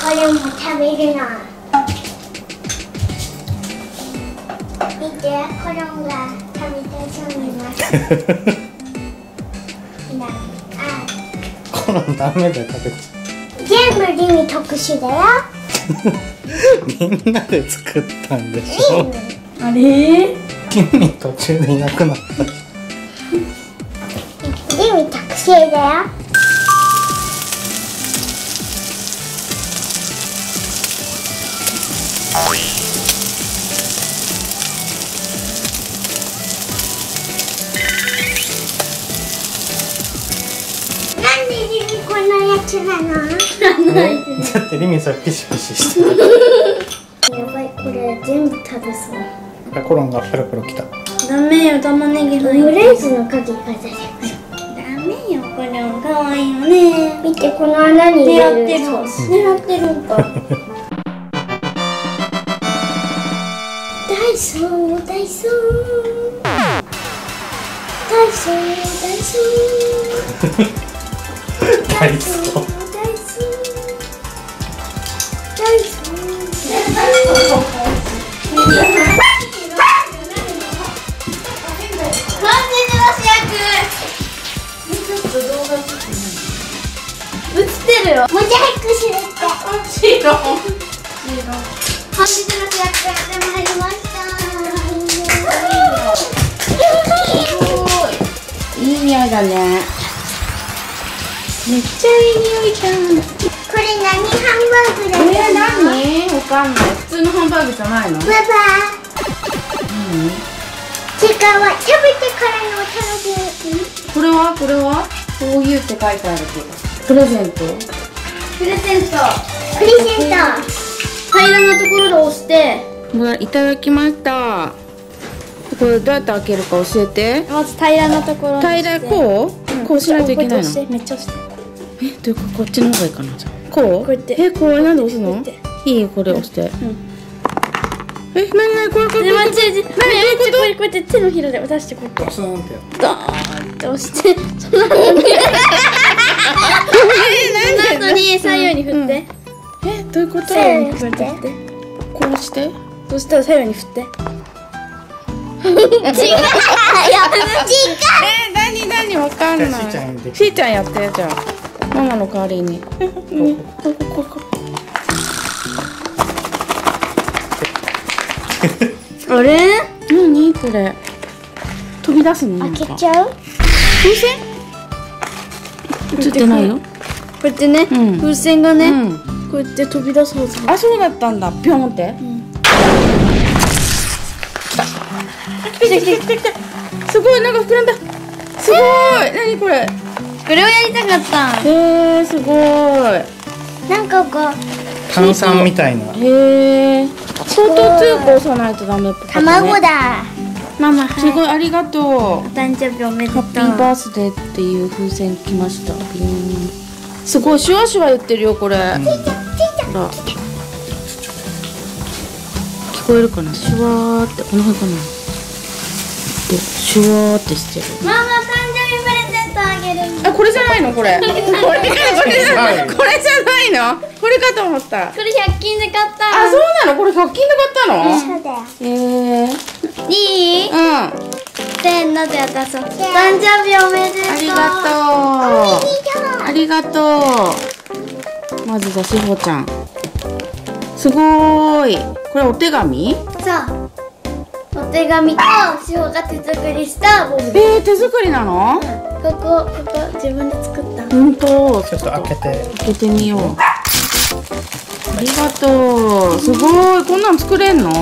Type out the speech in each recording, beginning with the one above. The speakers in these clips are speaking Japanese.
れも食べるな。見て、コロンが食べたそうになって。 コロンダメだよ、食べちゃ全部リミ特殊だよ。 みんなで作ったんでしょ。 あれ？ リミ途中でいなくなった。 リミ特殊だよ。なんでリミこんなやつなの？ だってリミさピシピシしてやばい、これ全部食べそう。 た。コロンがペロペロきた。 ダメよ、玉ねぎオレンジの影が出てくる。 ダメよ、これも可愛いよね。 見て、この穴に入れるソース。 狙ってるんか。 ダイソー、ダイソー。ダイソー、ダイソー。 大好映ってるよ。 モザイクするって。 本日の主役が参りました。いい匂いだね。めっちゃいい匂いじゃん。 これ何ハンバーグだよ。 何？わかんない。普通のハンバーグじゃないの？ ババ違うわ、食べてからのお食べる。 これはこういうって書いてあるけど。プレゼント。 プレゼント。 平らなところで押して。いただきました。これどうやって開けるか教えて。まず平らなところ。平らこうしないといけないの。めっちゃ押して。どういうこっちの方がいいかなじゃあ。こう？こうやって。こうなんで押すの？いいこれ押して。なにこれ。こうやって手のひらで渡してこうやって。ドーンって押して。その後に左右に振って。どういうこと？ 左右に振って。 こうして。そしたら左右に振って。違う。何わかんない。しーちゃんやってじゃあ。ママの代わりに。あれ？何これ？飛び出すの？ 開けちゃう？ 風船？映ってないよ。こうやってね、風船がね、こうやって飛び出すはず。あ、そうだったんだ。ピョンって。来た。すごい、なんか膨らんだ。すごい。何これ。これをやりたかった。すごい。 なんかこう炭酸みたいな。 相当強く押さないとダメっぽい。 卵だ。 ママ、すごいありがとう。お誕生日おめでとう。 ハッピーバースデーっていう風船来ました。すごいシュワシュワ言ってるよこれ。ほら。聞こえるかな。シュワーってこの辺かな。シュワーってしてる。 ママ誕生日プレゼントあげる。 あ、これじゃないのこれ。これじゃないの。これかと思った。これ100均で買った。あ、そうなの。これ100均で買ったの。 そうだよ。 いい？せーので渡そう。誕生日おめでとう。ありがとう。まずじゃあしほちゃん。すごーい。これお手紙？ そう。お手紙としほが手作りしたボール。 手作りなの？ ここ自分で作った。 本当。 ちょっと開けてみよう。ありがとう。すごい。こんなん作れんの？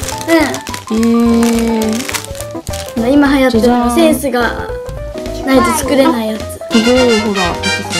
今流行ってるセンスがないと作れないやつ。 すごい、ほら。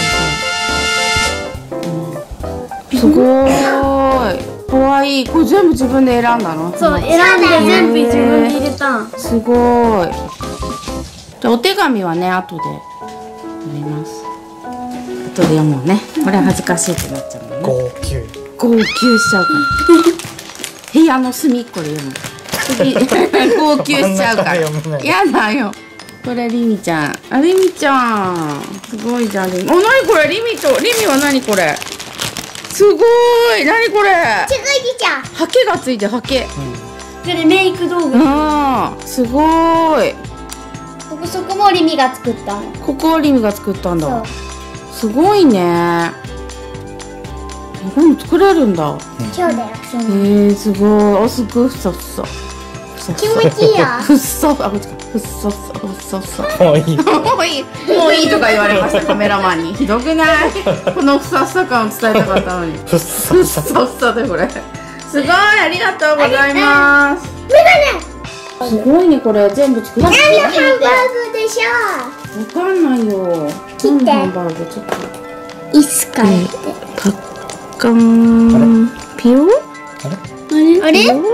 すごい。かわいい。これ全部自分で選んだの？ そう、選んで全部自分で入れた。 すごい。じゃあお手紙はね、後で読みます。後で読もうね。これは恥ずかしいってなっちゃうもんね。号泣しちゃうから。部屋の隅っこで読む。号泣しちゃうから。やだよ。これリミちゃん。あ、リミちゃん。すごいじゃん。リミ。お、なにこれ？リミはなにこれ？ すごい。何これ。 ついてちゃう。 ハケがついてる、ハケ。 これメイク道具。 ああ、すごい。 そこもリミが作ったの。 ここはリミが作ったんそうだ。すごいね。これも作れるんだ。 今日だよ。 すごい。あ、すごいふさふさ。 気持ちいいよ。 ふっさ、あ、こっちか。ふっさふさ、ふっさふさ。 もういい。 もういい、もういいとか言われましたカメラマンに。ひどくない？このふさふさ感を伝えたかったのに。 ふっさふっさふさでこれ。すごい、ありがとうございます。 メガネ。 すごいね、これ全部作って。 何のハンバーグでしょわかんないよ。 切って何のハンバーグちょっと。 う。いつかパッカンピオ？ あれ？ 違う？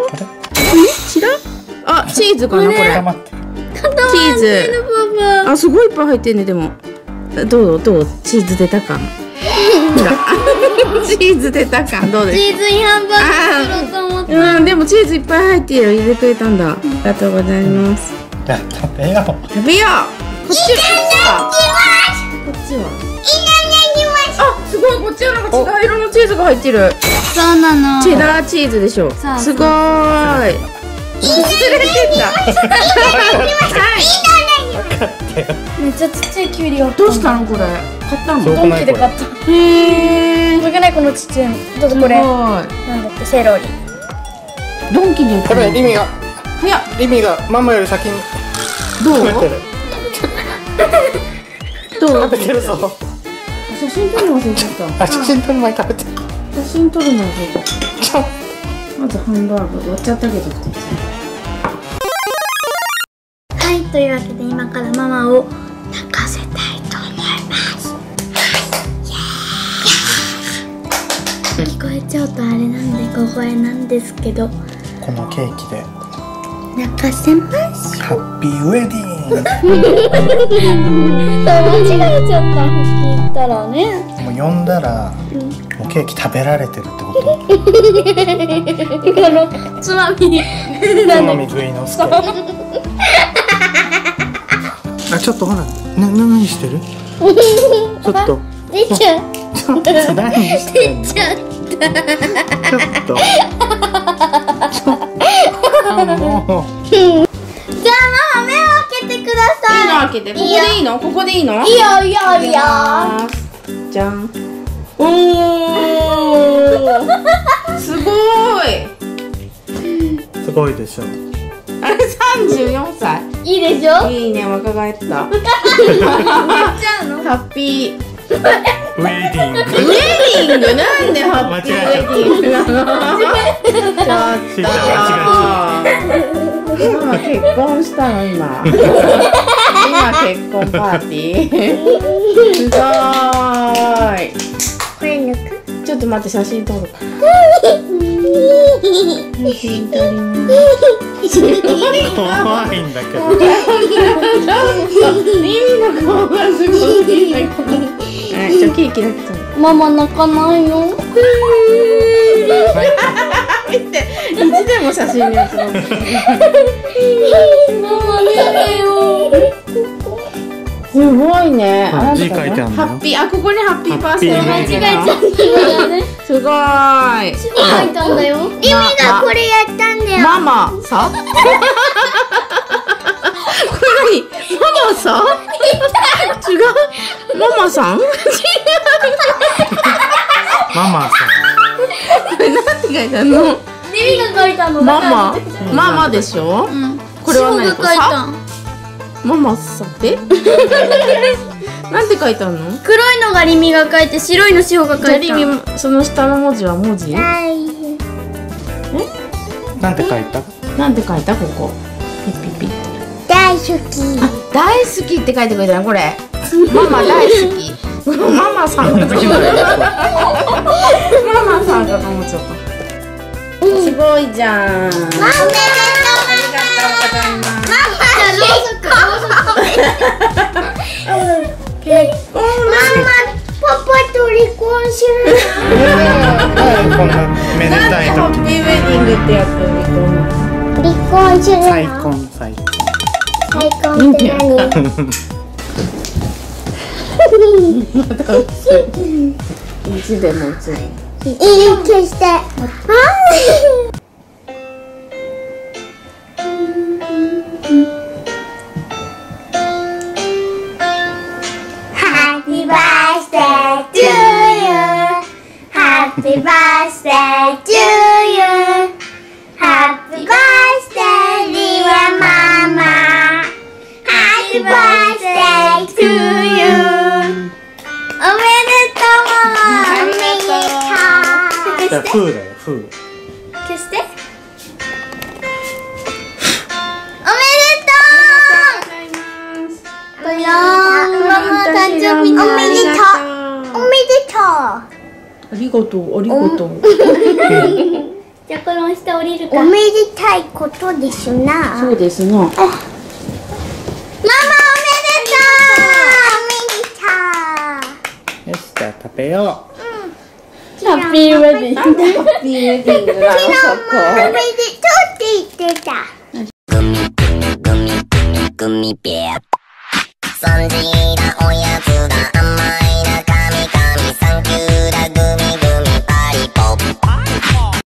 あ、チーズかなこれ。 固まってる。 チーズ。あ、すごいいっぱい入ってんねでも。どうチーズ出た感。ほらチーズ出た感どうですか。 チーズインハンバーグ作ろうと思って。 うん、でもチーズいっぱい入ってる。入れてくれたんだ。ありがとうございます。 じゃあ食べよう。 食べよう。こっちは。こっちは。あ、すごい。こっちはなんか違う色のチーズが入ってる。 そうなの。 チェダーチーズでしょ。 そうすごーい。忘れてた。 めっちゃちっちゃいキュウリを。 どうしたのこれ。買ったの。 そうドンキで買った。 へえ。 これがないこのちっちゃいの。どうぞこれ。なんだってセロリ。 ドンキに売ってこる。 れリミが早っ。 リミがママより先にどう？ 食べてる。 どう？ 食べてるぞ。 写真撮るの忘れちゃった。 あ、写真撮る前に食べてる。 写真撮るの忘れちゃった。まずハンバーグ割っちゃったけど。 はい、というわけで今からママを泣かせたいと思います。聞こえちゃうとあれなんで小声なんですけど、 このケーキで泣かせます。 ハッピーウェディング。 間違えちゃった。聞いたらね。 もう呼んだらもうケーキ食べられてるってこと。 つまみ。 つまみ食いのすけ。あ、ちょっとほら、何してる？ちょっと。 出ちゃう。 ちょっと何してんの？ 出ちゃった。 ちょっと。もう。 じゃあママ目を開けてください。 開けて。ここでいいの？ここでいいの？ いいよいいよいいよ。 じゃん。おー。すごい。 すごいでしょ。 あれ34歳。 いいでしょ。 いいね、若返った。 ちゃうの。 ハッピー。 ウェディング。 ウェディングなんでハッピーウェディングなの？ちょっと。今結婚したの今。今結婚パーティー。すごーい。 これ抜く。 ちょっと待って写真撮るから。写真撮ります。 怖いんだけど。 耳の顔がすごいんだけど。はい、じゃあケーキだけ撮る。 ママ泣かないの？ 見て、いつでも写真に写ろう。 ママ見てよ。 すごいね。 字書いてあるのよ。 ハッピー、あ、ここにハッピーバースデーハッピー間違えちゃったね。 すごーい。 書いたんだよ。リミがこれやったんだよ。 ママさ。これ何？ママさん？違う。ママさん？違う。 ママさこれ何て書いてあるの？ リミが書いたの。 ママ。ママでしょ？ うん。 これは何？ シホが書いた。 ママさんってなんて書いてあるの？ 黒いのがリミが書いて、白いのシホが書いた。 リミ、その下の文字は文字？ はい。 なんて書いた？ なんて書いたここ？ピッピッピッ。 大好き。 あ、大好きって書いてくれたのこれ。ママ大好き。ママさんかと思っちゃった。ママさんかと思っちゃった。すごいじゃん。ありがとうございます。 パパと離婚する。 こんなめでたいハッ時ピーウェディングってやつ離婚するの。 再婚再婚。 再婚って何？ いつでも映る。 消して。Happy birthday to you. Happy birthday to you. Happy birthday dear mama. Happy birthday to you. おめでとうママ。おめでとう。 じゃあフーだよ、フー。 消して。ママ誕生日おめでとう。おめでとう。 ありがとう、ありがとう。 じゃあこの下降りるか。おめでたいことですな。 そうですな。 ママおめでとう。おめでとう。 よし、じゃあ食べよハッピーウェディング。 ハッピーウェディングなの、そこ。 おめでとうって言ってた。 グミピー。3時だおやつだ甘い